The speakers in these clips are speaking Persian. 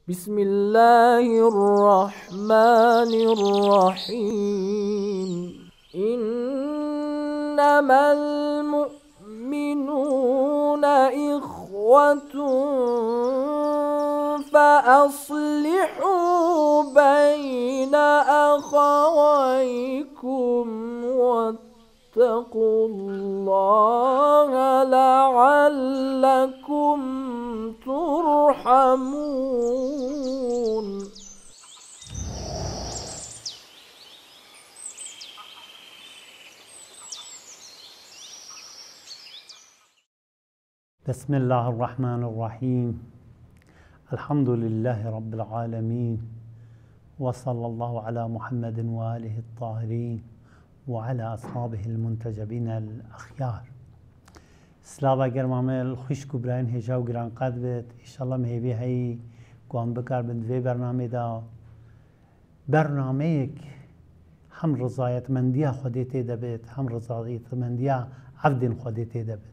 بسم الله الرحمن الرحيم إنما المؤمنون إخوة فأصلحوا بين أخويكم واتقوا الله لعلكم ترحمون. بسم الله الرحمن الرحيم الحمد لله رب العالمين وصلى الله على محمد وآله الطاهرين وعلى أصحابه المنتجبين الأخيار. سلاوا گرمامل خوش کوبرین هجا و گران قد بید ایشالله مهیبی هایی گوان بکر بند وی برنامه دا برنامه یک هم رضایت مندی خودی تیده بید هم رضایت مندی عبد خودی تیده بید.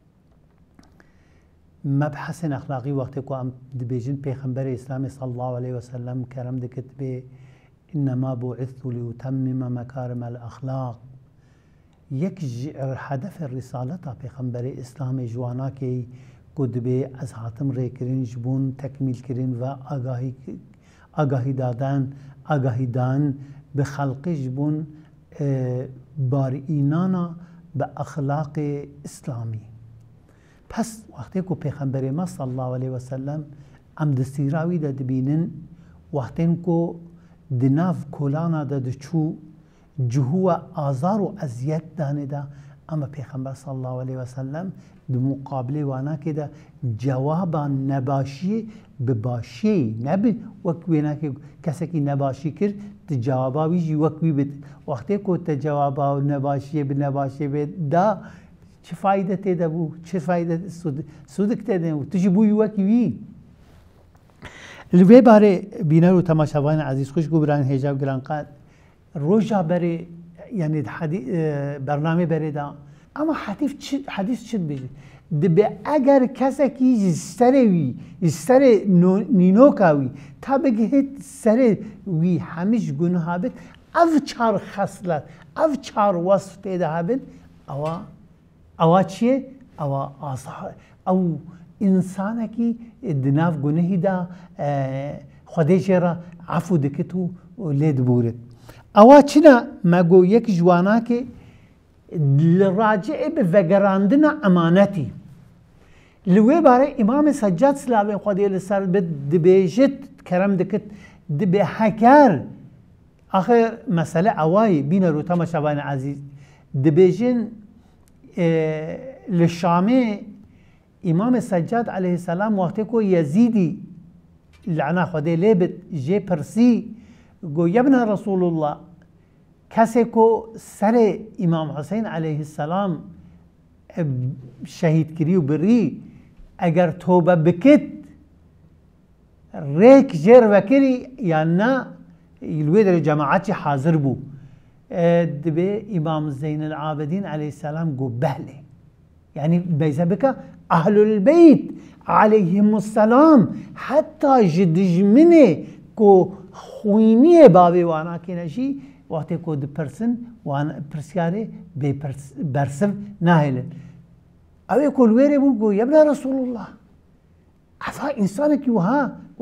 مبحث اخلاقی وقتی که ام دبیجن پیغمبر اسلام صلی الله علیه و سلم کرم دکت به انما بعثت لأتمم مکارم الاخلاق. یک هدف رسالت پیغمبر اسلام جوانا که گود به از حاتم ری کرین جبون تکمیل کرین و آگاهی دادن به خلق جبون بار اینانا به اخلاق اسلامی. پس وقتی که پیغمبر ما صلی الله علیه و سلم ام دستیراوی دا دبینن وقتی که دناف کولانا دا دچو جهو آزار و اذیت دانه دا اما پیغمبر صلی الله علیه و سلم در مقابل وانا که دا جوابا نباشی بباشی نبی وکوینا که کسی که نباشی کرد جوابا ویجی وکوی بید وقتی که جوابا نباشی بنباشی بید دا چه فایده تیده بو چه فایده سودک تیده بو تجی بوی وکوی لوی باره بینر و تماشاوان عزیز خوش گوبران هجاب گران قد روجا بره یعنی برنامه بره دا اما حدیث چید بیجی دبه اگر کسی که سر نینوکاوی تا بگه سر وی همیش گناه بید او چار خصلت او چار وصف تیده بید اوا چیه؟ او انسان که دناف گناهی دا خودش را عفو دکتو لید بورد. اوا چینا مگو یک جوانا که راجع به وگراندن امانتی لوی باره امام سجاد سلاوی خودی لسر بد دبیجت کرم دکت دبی حکر آخر مسئله اوای بین رو تماشاوان عزیز دبیجن للشامي امام سجاد عليه السلام وقتی که یزیدی لعنه خدا لیبت جه پرسی گو یبن رسول الله کسی که سر امام حسین علیه السلام شهید کری و بری اگر توبه بکت ریک جر وکری یا نه الوی در جماعت حاضر بو دبي امام زين العابدين عليه السلام قو بهله يعني بيزبك اهل البيت عليهم السلام حتى جدجمنه كو خوينيه بابي وانا كنشي وقت كو د پرسن وانا پرسياري بي برسف ناهلن او يقول ويري بو يا ابن رسول الله عفا انسانك وها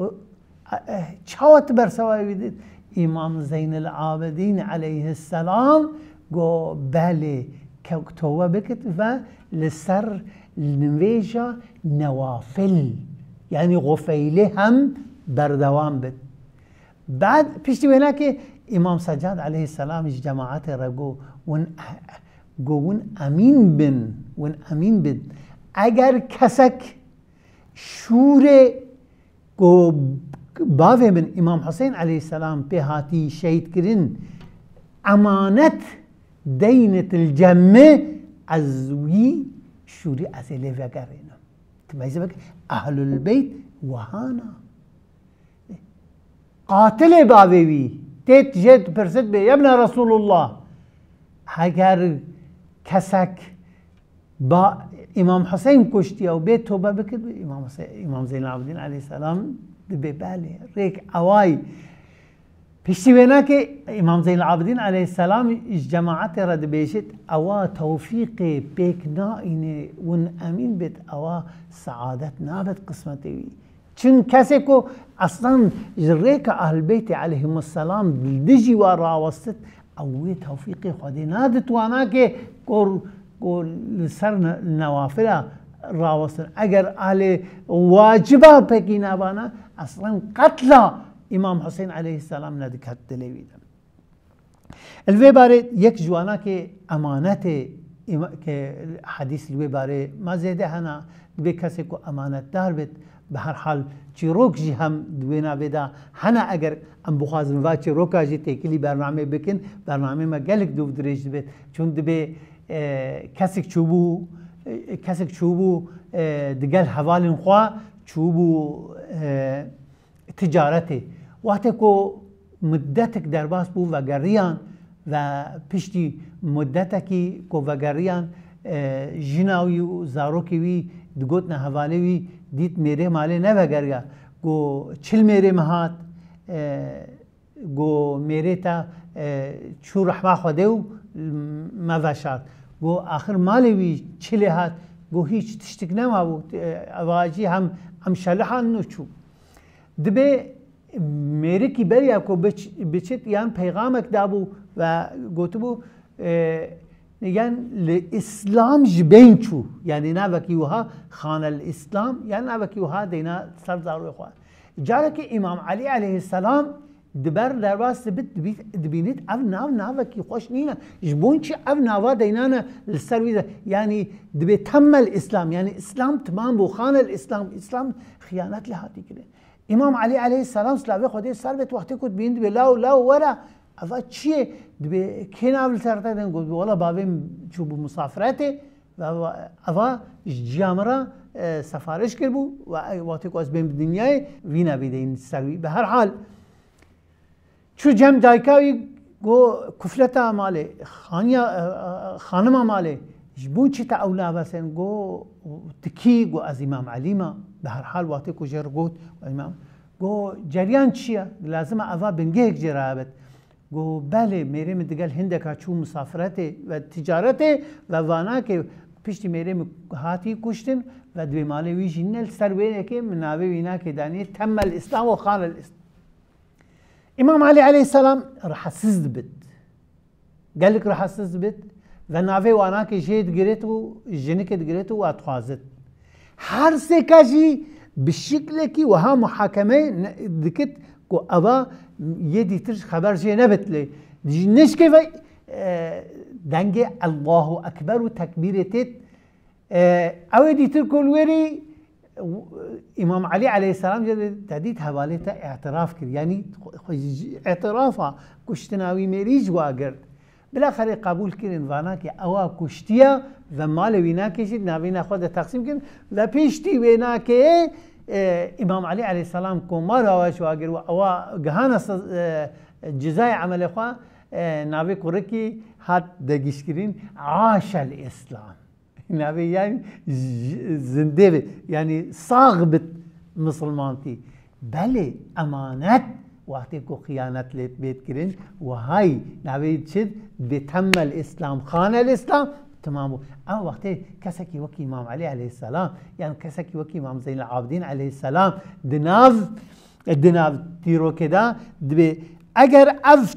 چاوت برسوا امام زين العابدين عليه السلام گو بله که توبه بکت و لسر نویجا نوافل یعنی غفیله هم بردوام بد. بعد پیشتی بینا که امام سجاد علیه السلام جماعت را گو امین بن اگر کسک شور گو باوی من امام حسین علیه السلام به هاتی شهید کرن امانت دینت الجمه از وی شوری از لیوه گرینم تمایزه بک اهل البیت وهانا قاتل باوی وی تیت جد پرسد به ابن رسول الله اگر کسک با امام حسین کشتی و به توبه بکرد امام زین العابدین علیه السلام دبی بله ریک اوای پشتی وینا که امام زین العابدین علیه السلام جماعت را دبیشت اوا توفیق بیک نائینه ون امین بید اوا سعادت نابد قسمتی چون کسی که اصلا ریک اهل بیت علیهم السلام دجی و راوستت اوی توفیق خودی نادت وانا که قول سر نوافل راوستن اگر اهل واجبه پکی نبانا اصلا قتل امام حسین علیه السلام ندکت دلیویدن الوی باره یک جوانا که امانت که حدیث الوی باره ما زیده هنا دوی کسی که امانت دار بید به هر حال چیروک جی هم دوینا بدا هنا اگر ام بخوازم و چیروکا جی تکلی برنامه بکن برنامه ما گلک دو دریج بید چون دوی کسک چوبو دگل حوالین خواه چوبو تجارته وقتی که مدتک در باس بو وگریان و پشتی مدتکی که وگریان جناوی و زاروکی وی دگوت نه حواله وی دیت میره ماله نه وگریا گو چل میره مهات گو میره تا چو رحمه خوده و موشاد گو آخر ماله وی چله هات گو هیچ تشتک نما بود اواجی هم شلحان نوچو دبی میره کی بریا کو بچت یان پیغامک دابو و گوتبو یعنی الاسلام جبین چو یعنی نوکیوها خان الاسلام یعنی نوکیوها دینا سرزارو خواه جاره که امام علی علیه السلام دبر در واسه دبینید او ناوکی خوش نینا جبون چی او ناوا دینانا لسرویده یعنی دبی تم الاسلام یعنی اسلام تمام بو خان الاسلام اسلام خیانت لحاتی کرده امام علی علیه السلام سلاوی خودی سر بیت وقتی کد بیند بی لاو ورا اوا چیه دبی کی ناول سرتا دن گفت والا بابیم چوب مسافرته و اوا جامرا سفارش کرد بو و وقتی که از بین دنیای وینا بیده این سروی به هر حال چو جم دایکاوی گو کفلتا ماله خانم ماله جبون چی تا اولا بسن گو تکی گو از امام علی ما به هر حال وقتی که جر گوت امام گو جریان چیه لازم اوا بنگه یک جرابت گو بله میره مدگل هندکا چو مسافرته و تجارته و وانا که پشتی میره هاتی کشتن و دوی ماله وی جنل سر وینه که مناوی وینا که دانی تم الاسلام و خان الاسلام امام علی علیه السلام رحسز بد قال لك رحسز بد و ناوی وانا که جید گریت و جنکت گریت و اتخوازت هر سکاجی بشکل کی و ها محاکمه دکت کو اوا یه دیتر خبر جه نبتله نش که دنگ الله اکبر و تکبیرتت او دیتر کلوری امام علی علیه السلام تدید حواله تا اعتراف کرد یعنی اعترافا کشتناوی میریج واگرد بالاخره قبول کردن وانا که اوا کشتیا و مال وینا کشید ناوینا خود تقسیم کردن و پیشتی وینا که امام علی علیه السلام کو مال واش واگر و اوا گهان جزای عمل خوا ناوی کرکی هات دگیش کردن عاش الاسلام ناوی یعنی زنده بید یعنی صاغ بید مسلمانتی بله امانت وقتی که خیانت لیت بید کرن و های ناوی چید بتم الاسلام خان الاسلام تمام بود اما وقتی کسی که وکی امام علی علیه السلام یعنی کسی که وکی امام زین العابدین علیه السلام دناو تیرو کدا دبی اگر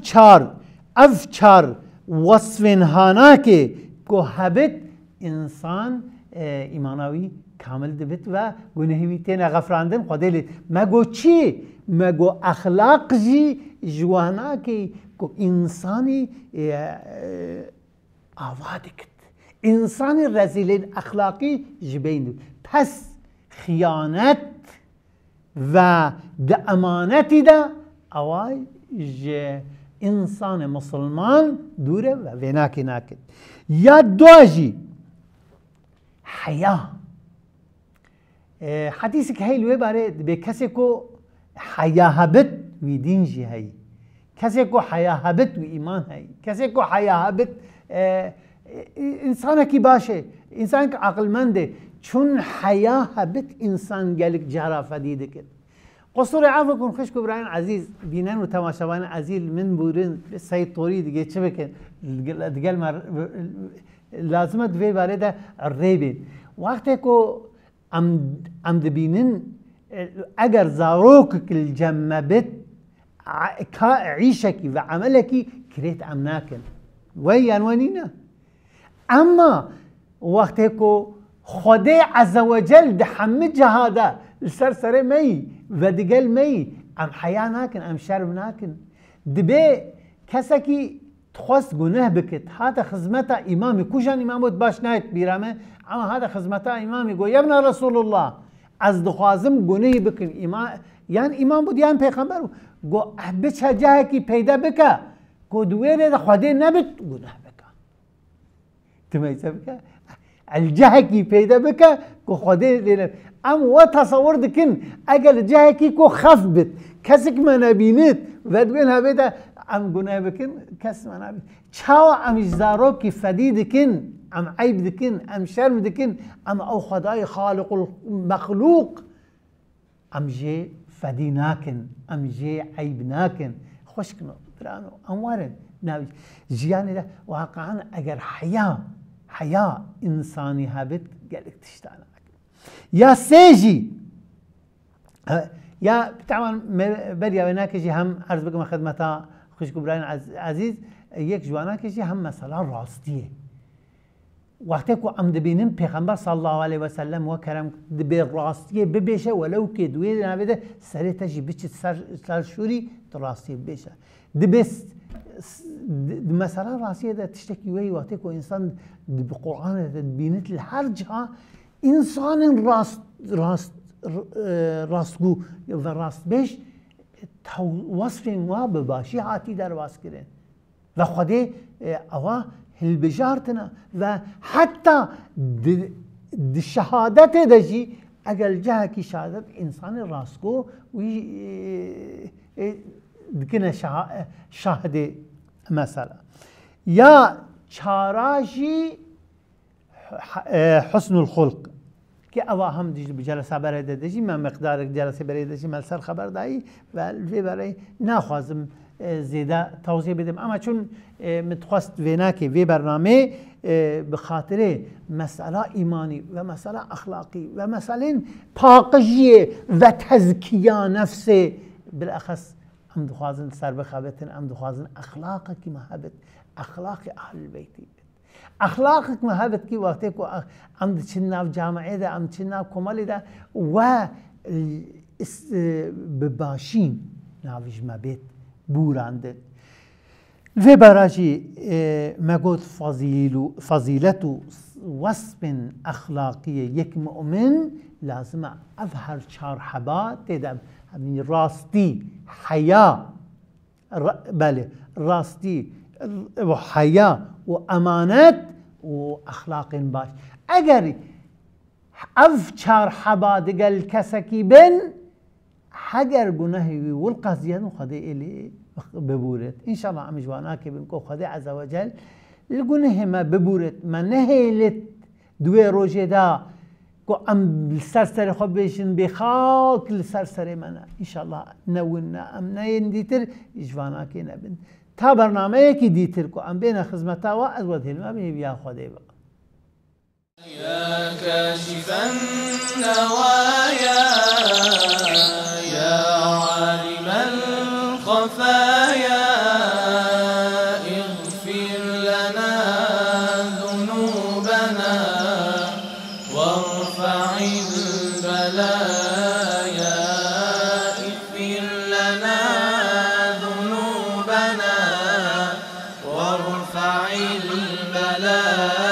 افچار وصفین هانا که هبت انسان ایماناوی کامل دبت و گناهی تینا غفراندن خدایلی مگو چی مگو اخلاق جی جوانا که انسانی آوادکت انسانی رزیلین اخلاقی جبین پس خیانت و ده امانتی ده اوای انسان مسلمان دوره و ویناکی ناکد یا دواجی حیا حدیث که هیلوی باره به کسی کو حیا هبت وی دین جی هی کسی کو حیا هبت وی ایمان هی کسی کو حیا هبت انسانکی باشه، انسان که عقلمنده، چون حیا هبت انسان گلک جرافه دیده کرد. قصور عفو کن خشک ابراهیم عزیز بینن و تماشاوان عزیز من بورن سید طوری دیگه چه بکن دیگه لازمت وی وارد ریبین وقتی که ام دبینن اگر زاروک کل جمبت عيشك وعملك كريت أمناكن وين وينينا أما وقتكو خدي عز وجل دحمد جهادا السرسرة مي ودقل مي أم حياة ناكن أم شرب ناكن دبي كسكي تخص جناه بكت هذا خدمته إمامي كوشان إمامه باش نايت بيرامه أما هذا خدمته إمامي يقول يا ابن رسول الله از دخوازم گناهی بکن یعنی امام بود یعنی پیغمبر بود گو بچه جایی که پیدا بکه گو دویره ده خواده نبید گناه بکه تمیزه بکه الجهه که پیدا بکه گو خواده نبید اما و تصور دکن اگر جهه که کو خف بید کسی که من نبینید و دوین ها بیده ام گناه بکن کسی من نبید چاو ام اجزارو که فدی دکن ام عیب دکن ام شرم دکن ام او خدای خالق المخلوق ام جي فدي ناكن ام جي عيب ناكن خوشكنو درانو اموارن ناوي جياني ده واقعا اگر حياة انساني هابت قالك تشتانا يا سيجي يا طبعا بريا وناكجي هم عرض بكم خدمتا خوشكو براين عزيز يك جواناكجي هم مثلا راستيه وقتی که ام دبینیم پیغمبر صلی الله علیه و سلم و کرم به راستی ببیشه ولو که دوی نبوده سر تجی بچه سر شوری تو راستی بشه دبست مثلا راستی ده تشتکی وی وقتی که انسان به قرآن دبینت هر جا انسان راستگو و راست بش وصف ما بباشی حاتی در واس کرن و خودی اوه البجارتنا و حتى د شهادت دجي اقل جهه کی شهادت انسان راسكو وي دكنا شاهد مثلا يا چاراشي حسن الخلق که اوا هم جلسه برای دجي من مقدار جلسه برای دجي ملسر خبر دایی و في برای ناخوازم زیاده توضیح بدم اما چون متخواست وینا که وی برنامه به خاطر مسئله ایمانی و مسئله اخلاقی و مسئله پاکیزی و تزکیه نفس بالاخص ام دخوازن سر بخوابتن ام دخوازن اخلاق کی محبت اخلاق اهل بیتی اخلاق کی محبت کی وقتی کو ام چناو جامعه ده ام چناو کمال ده و بباشین ناویج مبیت بورانده و براجی مگود فضیلت وصف اخلاقی یک مؤمن لازم اظهر چار حبا تدم همین راستی حیا بله راستی و حیا و امانت و اخلاق باش اگر اف چار حبا دگل کسکی بن حجر جناهي والقصديان وخدي إلي ببورت إن شاء الله عم جوانا كبنكو خدي عز وجل الجناه ما ببورت ما نهيلت دوي روجي دا كو أم السرسري خبيشن بخاك السرسري منا إن شاء الله نونا أم نين ديتر جوانا كي نبن تا برنامه كي ديتر كو أم بين خدمتا وأزود هلما بيا خدي بقى يا كاشف النوايا يا عالم الخفايا اغفر لنا ذنوبنا وارفع البلايا اغفر لنا ذنوبنا وارفع البلايا